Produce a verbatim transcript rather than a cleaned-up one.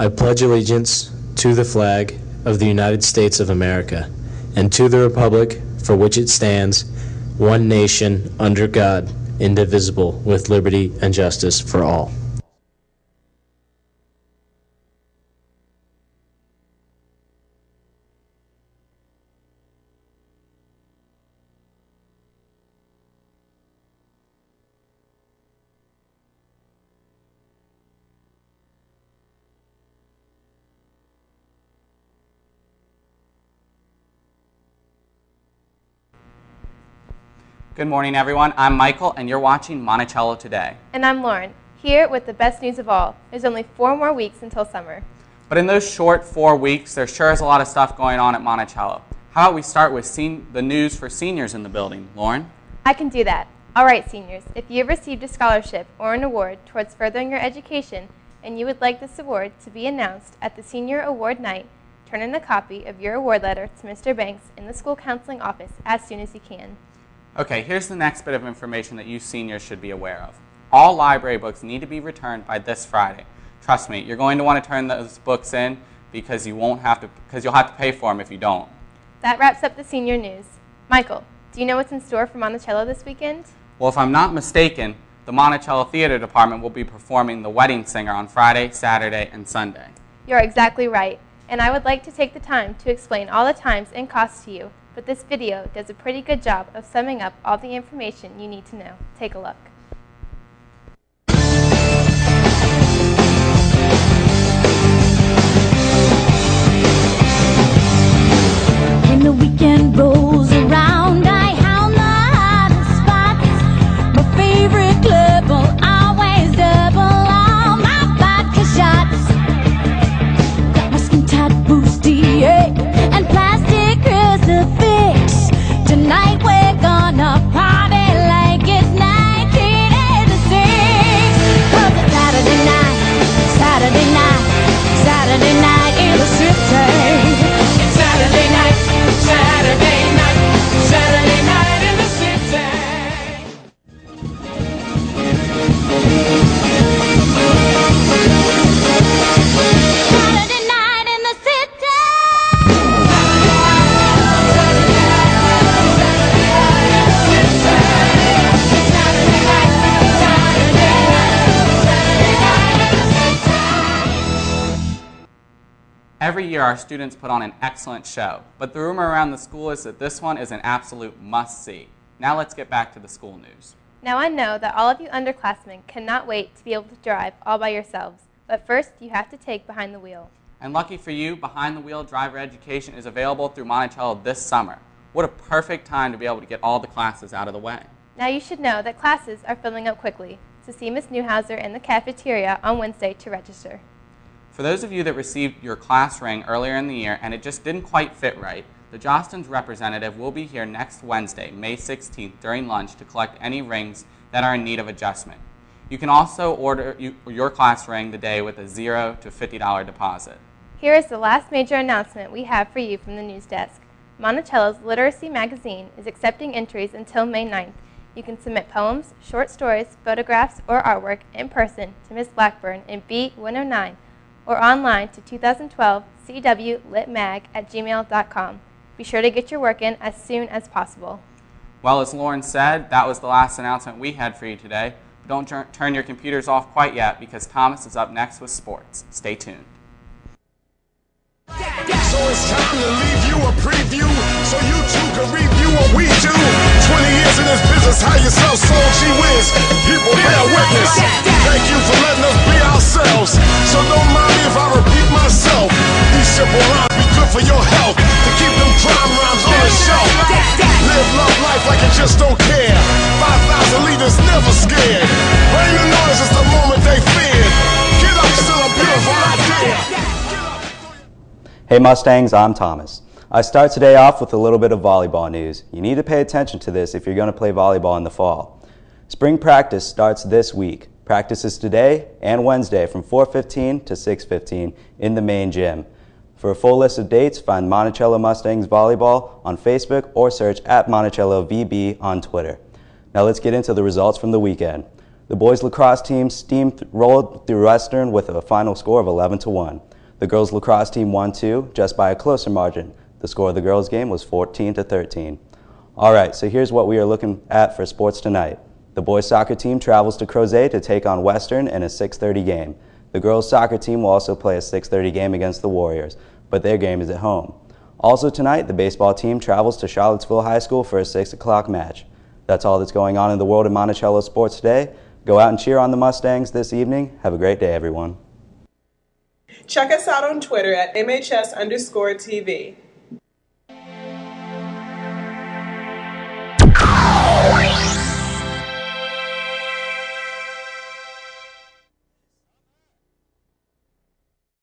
I pledge allegiance to the flag of the United States of America and to the republic for which it stands, one nation, under God, indivisible, with liberty and justice for all. Good morning, everyone. I'm Michael, and you're watching Monticello Today. And I'm Lauren, here with the best news of all. There's only four more weeks until summer. But in those short four weeks, there sure is a lot of stuff going on at Monticello. How about we start with sen the news for seniors in the building? Lauren? I can do that. All right, seniors, if you have received a scholarship or an award towards furthering your education and you would like this award to be announced at the Senior Award Night, turn in a copy of your award letter to Mister Banks in the school counseling office as soon as you can. Okay, here's the next bit of information that you seniors should be aware of. All library books need to be returned by this Friday. Trust me, you're going to want to turn those books in because you won't have to, because you'll have to pay for them if you don't. That wraps up the senior news. Michael, do you know what's in store for Monticello this weekend? Well, if I'm not mistaken, the Monticello Theater Department will be performing The Wedding Singer on Friday, Saturday, and Sunday. You're exactly right, and I would like to take the time to explain all the times and costs to you. But this video does a pretty good job of summing up all the information you need to know. Take a look. When the weekend rolls around, I hound the hottest spots. My favorite club will always double all my vodka shots. Got my skin tight bustier and plastic crucifix. Tonight we're gonna party like it's nineteen eighty-six. Cause it's Saturday night, Saturday night, Saturday night in the city. It's Saturday night, Saturday night, Saturday night in the city. Saturday night in the city. Every year, our students put on an excellent show, but the rumor around the school is that this one is an absolute must-see. Now let's get back to the school news. Now I know that all of you underclassmen cannot wait to be able to drive all by yourselves, but first you have to take behind the wheel. And lucky for you, Behind the Wheel driver education is available through Monticello this summer. What a perfect time to be able to get all the classes out of the way. Now you should know that classes are filling up quickly, so see Miz Newhouser in the cafeteria on Wednesday to register. For those of you that received your class ring earlier in the year and it just didn't quite fit right, the Jostens representative will be here next Wednesday, May sixteenth, during lunch to collect any rings that are in need of adjustment. You can also order you, your class ring today with a zero to fifty dollar deposit. Here is the last major announcement we have for you from the news desk. Monticello's Literacy Magazine is accepting entries until May ninth. You can submit poems, short stories, photographs, or artwork in person to Miz Blackburn in B one oh nine. Or online to two thousand twelve C W lit mag at gmail dot com. Be sure to get your work in as soon as possible. Well, as Lauren said, that was the last announcement we had for you today. But don't turn your computers off quite yet because Thomas is up next with sports. Stay tuned. So it's time to leave you a preview so you too can review what we do. twenty years in this business, how you sell soul, she whiz. People bear witness. Thank you for letting us be ourselves. So don't mind me if I repeat myself. These simple rhymes be good for your health. To keep them crime rhymes on the shelf. Live love life like you just don't care. five thousand leaders never scared. Rain the noise is the moment they feared. Get up, still a beautiful idea. Hey Mustangs, I'm Thomas. I start today off with a little bit of volleyball news. You need to pay attention to this if you're going to play volleyball in the fall. Spring practice starts this week. Practice is today and Wednesday from four fifteen to six fifteen in the main gym. For a full list of dates, find Monticello Mustangs Volleyball on Facebook or search at Monticello V B on Twitter. Now let's get into the results from the weekend. The boys lacrosse team steamed rolled through Western with a final score of eleven to one. The girls lacrosse team won too, just by a closer margin. The score of the girls' game was fourteen to thirteen. All right, so here's what we are looking at for sports tonight. The boys soccer team travels to Crozet to take on Western in a six thirty game. The girls soccer team will also play a six thirty game against the Warriors, but their game is at home. Also tonight, the baseball team travels to Charlottesville High School for a six o'clock match. That's all that's going on in the world of Monticello sports today. Go out and cheer on the Mustangs this evening. Have a great day, everyone. Check us out on Twitter at M H S underscore T V.